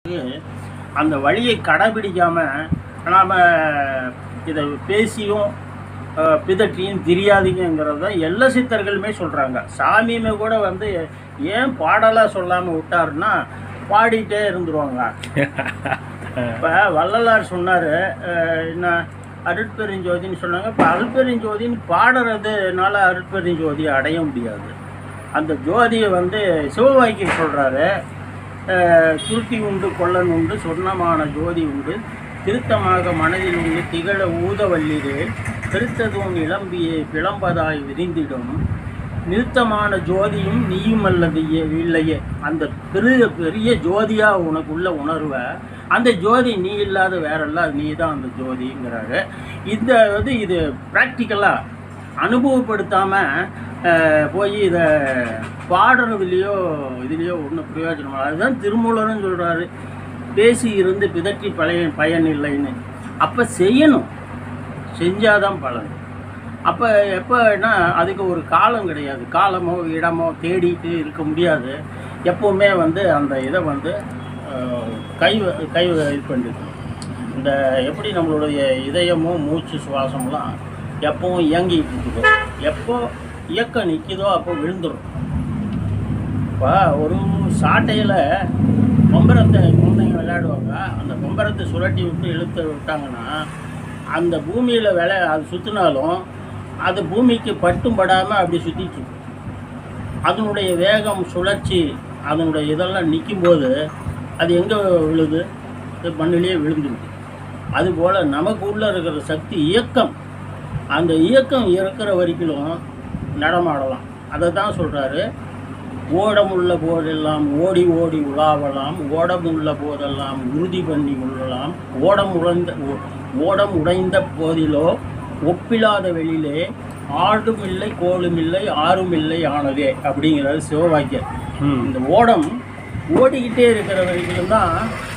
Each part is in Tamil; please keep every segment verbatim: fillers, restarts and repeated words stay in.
அந்த வழியை கடைபிடிக்காமல் நாம் இதை பேசியும் பிதற்றியும் தெரியாதீங்கிறது தான் எல்லா சித்தர்களுமே சொல்கிறாங்க. சாமியுமே கூட வந்து ஏன் பாடலாக சொல்லாமல் விட்டாருன்னா பாடிட்டே இருந்துருவாங்க. இப்போ வள்ளலார் சொன்னார் என்ன அருட்பெருஞ்சோதின்னு சொன்னாங்க. இப்போ அருட்பெருஞ்சோதின்னு பாடுறதுனால அருட்பெருஞ்சோதியை அடைய முடியாது. அந்த ஜோதியை வந்து சிவவாக்கியம் சொல்கிறாரு, சுருட்டி உண்டு கொள்ளன் உண்டு சொர்ணமான ஜோதி உண்டு திருத்தமாக மனதில் உண்டு திகழ ஊதவல்லிரே பெருத்ததும் இளம்பியே பிளம்பதாய் விரிந்திடும் நிறுத்தமான ஜோதியும் நீயும் அல்லது இல்லையே. அந்த பெரிய பெரிய ஜோதியாக உனக்குள்ள உணர்வ அந்த ஜோதி நீ இல்லாத வேறெல்லாம் நீ தான் அந்த ஜோதிங்கிறாரு. இந்த வந்து இது ப்ராக்டிக்கலாக அனுபவப்படுத்தாமல் போய் இதை பாடுறதுலையோ இதுலேயோ ஒன்றும் பிரயோஜனம். அதுதான் திருமூலர்னு சொல்கிறாரு, பேசி இருந்து பிதற்றி பழைய பயன் இல்லைன்னு. அப்போ செய்யணும், செஞ்சாதான் பலன். அப்போ எப்போனா அதுக்கு ஒரு காலம் கிடையாது, காலமோ இடமோ தேடிட்டு இருக்க முடியாது. எப்போவுமே வந்து அந்த இதை வந்து கை கை இது பண்ணிட்டு இந்த எப்படி நம்மளுடைய இதயமும் மூச்சு சுவாசம்லாம் எப்பவும் இயங்கிட்டு இருக்குதோ, எப்போ இயக்கம் நிற்கிதோ அப்போ விழுந்துடும். இப்போ ஒரு சாட்டையில் கொம்பரத்தை குழந்தைங்க விளையாடுவாங்க. அந்த கொம்பரத்தை சுரட்டி விட்டு இழுத்து விட்டாங்கன்னா அந்த பூமியில் விளை அது சுற்றினாலும் அது பூமிக்கு பட்டும் படாமல் அப்படி சுற்றிட்டு அதனுடைய வேகம் சுழற்சி அதனுடைய இதெல்லாம் நிற்கும்போது அது எங்கே விழுது? மண்ணிலேயே விழுந்துடுது. அதுபோல் நமக்கு உள்ளே இருக்கிற சக்தி இயக்கம், அந்த இயக்கம் இருக்கிற வரைக்கும் நடமாடலாம். அதை தான் சொல்கிறாரு, ஓடமுள்ள போதெல்லாம் ஓடி ஓடி உலாவலாம், ஓடமுள்ள போதெல்லாம் உறுதி பண்ணி உள்ளலாம், ஓடம் உடைந்த ஓடம் உடைந்த போதிலோ ஒப்பில்லாத வெளியிலே ஆடும் இல்லை கோளும் இல்லை ஆறும் இல்லை ஆனதே அப்படிங்கிறது சிவவாக்கியம். இந்த ஓடம் ஓடிக்கிட்டே இருக்கிற வரைக்கும் தான்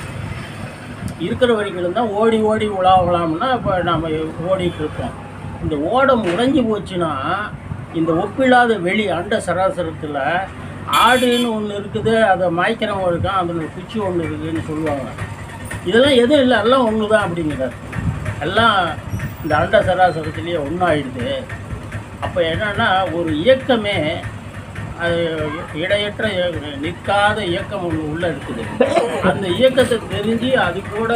இருக்கிற வரைக்கும் தான் ஓடி ஓடி உலாவலாம்னா இப்போ நம்ம ஓடிட்டு இருக்கோம். இந்த ஓடம் உடைஞ்சி போச்சுன்னா இந்த ஒப்பில்லாத வெளி அண்ட சராசரத்தில் ஆடுன்னு ஒன்று இருக்குது, அதை மாய்க்கிறவங்க இருக்கான், அதில் குச்சி ஒன்று இருக்குதுன்னு சொல்லுவாங்க. இதெல்லாம் எதுவும் இல்லை, எல்லாம் ஒன்று தான் அப்படிங்கிறார். எல்லாம் இந்த அண்ட சராசரத்துலேயே ஒன்றாயிடுது. அப்போ என்னென்னா ஒரு இயக்கமே அது இடையற்ற நிற்காத இயக்கம் ஒன்று உள்ளே இருக்குது. அந்த இயக்கத்தை தெரிஞ்சு அது கூட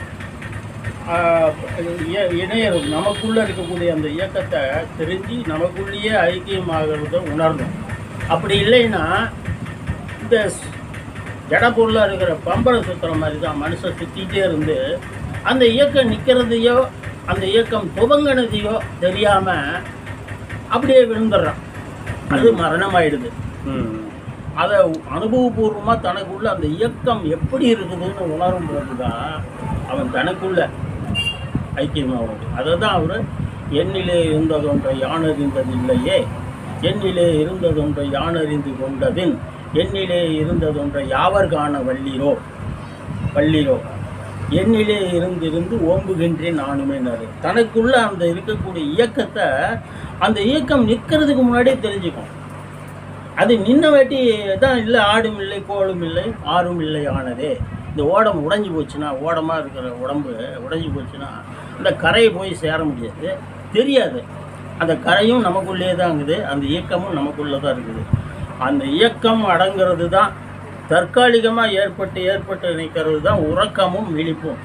இணையரும் நமக்குள்ளே இருக்கக்கூடிய அந்த இயக்கத்தை தெரிஞ்சு நமக்குள்ளேயே ஐக்கியமாகிறத உணரணும். அப்படி இல்லைன்னா இந்த ஜடப்பொருளாக இருக்கிற பம்பரை சுற்றுற மாதிரி தான் மனுஷன் சுற்றிகிட்டே இருந்து அந்த இயக்கம் நிற்கிறதையோ அந்த இயக்கம் துவங்கினதையோ தெரியாமல் அப்படியே விழுந்துடுறான். அது மரணமாயிடுது. அதை அனுபவபூர்வமாக தனக்குள்ள அந்த இயக்கம் எப்படி இருக்குதுன்னு உணரும் போது தான் அவன் தனக்குள்ள ஐக்கியமாகும். அதை தான் அவர் என்னிலே இருந்ததொன்றை யானறிந்தது இல்லையே, என்னிலே இருந்ததொன்றை யானறிந்து கொண்டதின் என்னிலே இருந்ததொன்றை யாவர் காண வள்ளிரோ வள்ளிரோ என்னிலே இருந்திருந்து ஓம்புகின்றேன் நானுமேனாரு. தனக்குள்ள அந்த இருக்கக்கூடிய இயக்கத்தை அந்த இயக்கம் நிற்கிறதுக்கு முன்னாடியே தெரிஞ்சுக்கும். அது நின்ன வாட்டி தான் இல்லை ஆடும் இல்லை கோளும் இல்லை ஆறும் இல்லை ஆனதே. இந்த ஓடம் உடைஞ்சி போச்சுன்னா, ஓடமாக இருக்கிற உடம்பு உடைஞ்சி போச்சுன்னா இந்த கரையை போய் சேர முடியாது, தெரியாது. அந்த கரையும் நமக்குள்ளே தான் இருக்குது, அந்த இயக்கமும் நமக்குள்ளே தான் இருக்குது. அந்த இயக்கம் அடங்கிறது தான் தற்காலிகமாக ஏற்பட்டு ஏற்பட்டு நிற்கிறது தான் உறக்கமும் விழிப்பும்.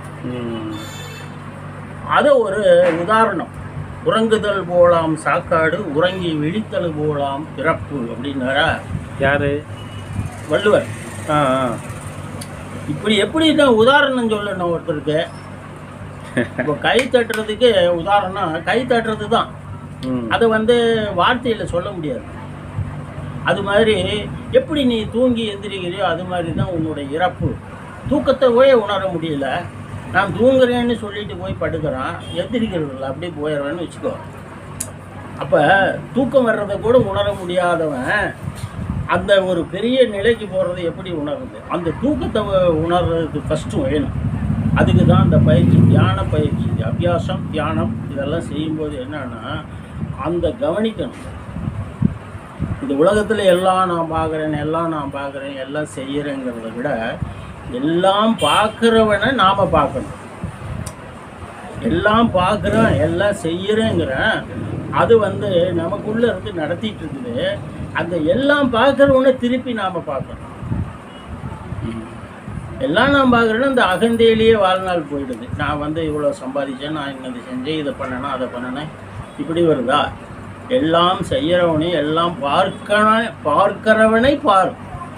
அது ஒரு உதாரணம். உறங்குதல் போலாம் சாக்காடு உறங்கி விழித்தல் போலாம் பிறப்பு அப்படின்னாரா யாரு? வள்ளுவர். ஆ இப்படி எப்படி தான் உதாரணம் சொல்லணும் ஒருத்தருக்கு. இப்போ கை தட்டுறதுக்கு உதாரணம் கை தட்டுறது தான். அதை வந்து வார்த்தையில் சொல்ல முடியாது. அது மாதிரி எப்படி நீ தூங்கி எந்திரிக்கிறியோ அது மாதிரி தான் உன்னுடைய இறப்பு. தூக்கத்தை போய் உணர முடியல, நான் தூங்குறேன்னு சொல்லிட்டு போய் படுக்கிறான், எந்திரிக்கிறதில்ல, அப்படியே போயிடுறேன்னு வச்சுக்கோ. அப்போ தூக்கம் வர்றதை கூட உணர முடியாதவன் அந்த ஒரு பெரிய நிலைக்கு போகிறது எப்படி உணருது? அந்த தூக்கத்தை உணர்றதுக்கு ஃபஸ்ட்டும் வேணும். அதுக்கு தான் அந்த பயிற்சி, தியான பயிற்சி, அபியாசம், தியானம் இதெல்லாம் செய்யும்போது என்னன்னா அந்த கவனிக்கணும். இந்த உலகத்தில் எல்லாம் நான் பார்க்குறேன் எல்லாம் நான் பார்க்குறேன் எல்லாம் செய்கிறேங்கிறத விட எல்லாம் பார்க்குறவனை நாம் பார்க்கணும். எல்லாம் பார்க்குறேன் எல்லாம் செய்கிறேங்கிறேன் அது வந்து நமக்குள்ளே இருந்து நடத்திட்டு இருக்குது. அந்த எல்லாம் பார்க்குறவனை திருப்பி நாம் பார்க்கணும். எல்லாம் நான் பார்க்குறேன்னா இந்த அகந்தையிலேயே வாழ்நாள் போயிடுது. நான் வந்து இவ்வளோ சம்பாதிச்சேன், நான் இன்னது செஞ்சேன், இதை பண்ணேன்னா அதை பண்ணினேன், இப்படி வருதா? எல்லாம் செய்கிறவனே எல்லாம் பார்க்க பார்க்கிறவனை பார்.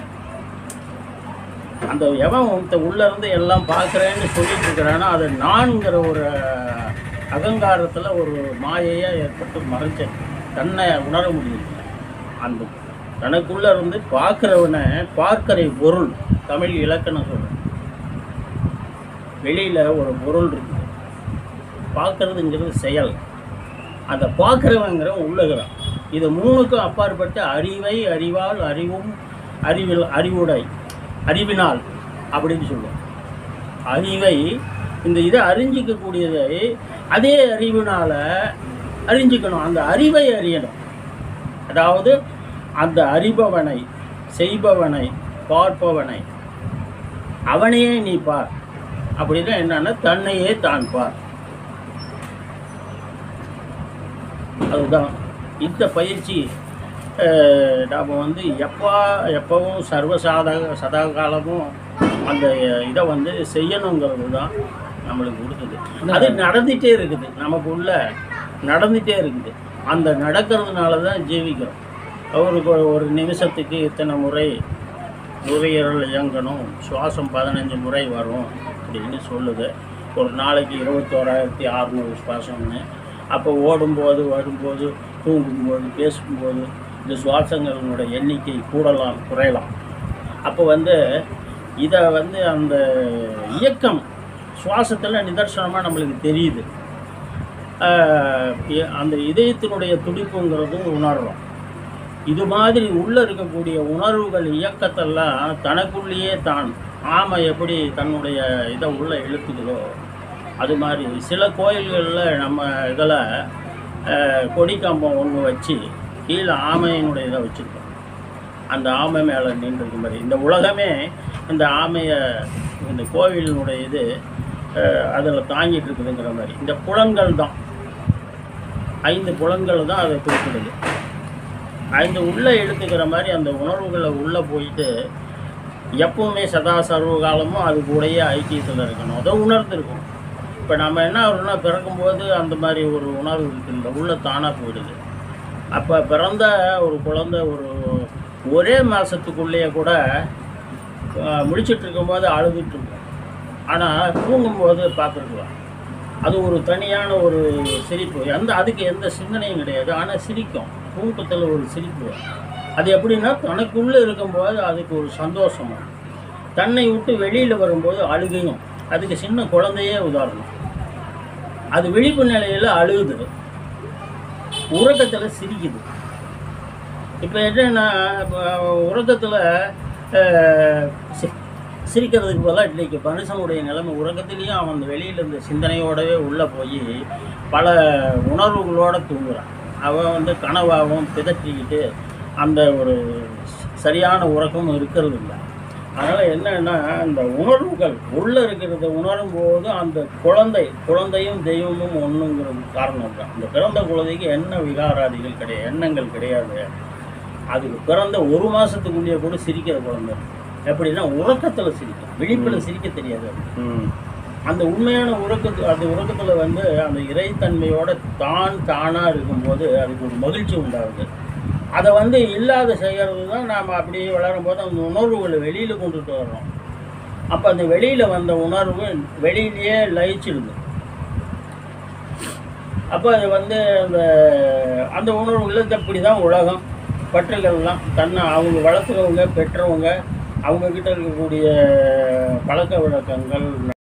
அந்த எவன் உள்ளே இருந்து எல்லாம் பார்க்குறேன்னு சொல்லிட்டு இருக்கிறான்னா அது நான்கிற ஒரு அகங்காரத்தில் ஒரு மாயையாக ஏற்பட்டு மறைஞ்ச தன்னை உணர முடியல. அந்த தனக்குள்ளே இருந்து பார்க்குறவனை பார்க்கிற பொருள் தமிழ் இலக்கணம் சொல்கிறேன். வெளியில் ஒரு பொருள் இருக்குது, பார்க்குறதுங்கிறது செயல். அந்த பார்க்குறவங்கிற உள்ளுகிறான். இது மூணுக்கும் அப்பாற்பட்ட அறிவை அறிவால் அறிவும் அறிவில் அறிவுடை அறிவினால் அப்படின்னு சொல்லுவோம். அறிவை இந்த இதை அறிஞ்சிக்கக்கூடியதை அதே அறிவினால் அறிஞ்சிக்கணும். அந்த அறிவை அறியணும். அதாவது அந்த அறிபவனை செய்பவனை பார்ப்பவனை அவனையே நீ பார். அப்படின்னா என்னன்னா தன்னையே தான் பார். அதுதான் இந்த பயிற்சி நாம் வந்து எப்போ எப்பவும் சர்வசாத சதா காலமும் அந்த இதை வந்து செய்யணுங்கிறது தான் நம்மளுக்கு கொடுக்குது. அது நடந்துகிட்டே இருக்குது, நமக்குள்ள நடந்துகிட்டே இருக்குது. அந்த நடக்கிறதுனால தான் ஜீவிக்கிறோம். அவருக்கு ஒரு நிமிஷத்துக்கு இத்தனை முறை நுரையீரல் இயங்கணும், சுவாசம் பதினஞ்சு முறை வரும் அப்படின்னு சொல்லுது. ஒரு நாளைக்கு இருபத்தோராயிரத்தி அறநூறு சுவாசம்னு. அப்போ ஓடும்போது வரும்போது தூங்கும்போது பேசும்போது இந்த சுவாசங்களினுடைய எண்ணிக்கை கூடலாம் குறையலாம். அப்போ வந்து இதை வந்து அந்த இயக்கம் சுவாசத்தில் நிதர்சனமாக நம்மளுக்கு தெரியுது. அந்த இதயத்தினுடைய துடிப்புங்கிறதும் உணர்றோம். இது மாதிரி உள்ளே இருக்கக்கூடிய உணர்வுகள் இயக்கத்தெல்லாம் தனக்குள்ளேயே தான் ஆமை எப்படி தன்னுடைய இதை உள்ளே இழுத்துக்குதோ அது மாதிரி சில கோயில்களில் நம்ம இதில் கொடிக்கம்பம் ஒன்று வச்சு கீழே ஆமையினுடைய இதை வச்சுருக்கோம். அந்த ஆமை மேலே நின்றுருக்கு மாதிரி இந்த உலகமே இந்த ஆமையை இந்த கோவிலினுடைய இது அதில் தாங்கிட்டு இருக்குதுங்கிற மாதிரி இந்த புலன்கள் தான், ஐந்து புலன்கள் தான் அதை குறிப்பிடுது. ஐந்து உள்ளே எடுத்துக்கிற மாதிரி அந்த உணர்வுகளை உள்ளே போயிட்டு எப்பவுமே சதா சர்வ காலமும் அது கூடயே ஐக்கியத்தில் இருக்கணும். அதை உணர்ந்துருக்கும். இப்போ நம்ம என்ன ஆகுறோம்னா பிறக்கும்போது அந்த மாதிரி ஒரு உணர்வு இருக்குது, இந்த உள்ள தானாக போயிடுது. அப்போ பிறந்த ஒரு குழந்தை ஒரு ஒரே மாதத்துக்குள்ளேயே கூட முடிச்சுட்டு இருக்கும்போது அழுதுட்டுருக்கும். ஆனால் தூங்கும்போது பார்த்துருக்கலாம். அது ஒரு தனியான ஒரு சிரிப்பு. எந்த அதுக்கு எந்த சிந்தனையும் கிடையாது, ஆனால் சிரிக்கும். தூக்கத்தில் ஒரு சிரிப்பு. அது எப்படின்னா தனக்குள்ளே இருக்கும்போது அதுக்கு ஒரு சந்தோஷமும், தன்னை விட்டு வெளியில் வரும்போது அழுகையும். அதுக்கு சின்ன குழந்தையே உதாரணம். அது விழிப்பு நிலையில் அழுகுது, உறக்கத்தில் சிரிக்குது. இப்போ என்னன்னா உறக்கத்தில் சிரிக்கிறதுக்கு பதிலாக இன்றைக்கி மனுஷனுடைய நிலைமை உறக்கத்துலேயும் அவன் அந்த வெளியில் இருந்த சிந்தனையோடவே உள்ளே போய் பல உணர்வுகளோடு தூங்குறான். அவன் வந்து கனவாகவும் பிதற்றிக்கிட்டு அந்த ஒரு சரியான உறக்கமும் இருக்கிறது இல்லை. அதனால் என்னன்னா அந்த உணர்வுகள் உள்ளே இருக்கிறத உணரும் போது அந்த குழந்தை குழந்தையும் தெய்வமும் ஒன்றுங்கிறது காரணம் தான். அந்த பிறந்த குழந்தைக்கு என்ன விகாராதிகள் கிடையாது, எண்ணங்கள் கிடையாது. அதுக்கு பிறந்த ஒரு மாதத்துக்குள்ளேயே கூட சிரிக்கிற குழந்தை. எப்படின்னா உறக்கத்தில் சிரிக்கும், விழிப்பில் சிரிக்க தெரியாது. அந்த உண்மையான உறக்கத்து அந்த உறக்கத்தில் வந்து அந்த இறைத்தன்மையோட தான் தானாக இருக்கும்போது அதுக்கு ஒரு மகிழ்ச்சி உண்டாகுது. அதை வந்து இல்லாத செய்கிறது தான் நாம் அப்படியே வளரும்போது அந்த உணர்வுகளை வெளியில் கொண்டுட்டு வர்றோம். அப்போ அந்த வெளியில் வந்த உணர்வு வெளியிலேயே லயிச்சிடுது. அப்போ அது வந்து அந்த அந்த உணர்வுகளுக்கு அப்படி தான் உலகம் பற்றுகள்லாம் தன்னை அவங்க வளர்த்துறவங்க பெற்றவங்க அவங்கக்கிட்ட இருக்கக்கூடிய பழக்க வழக்கங்கள்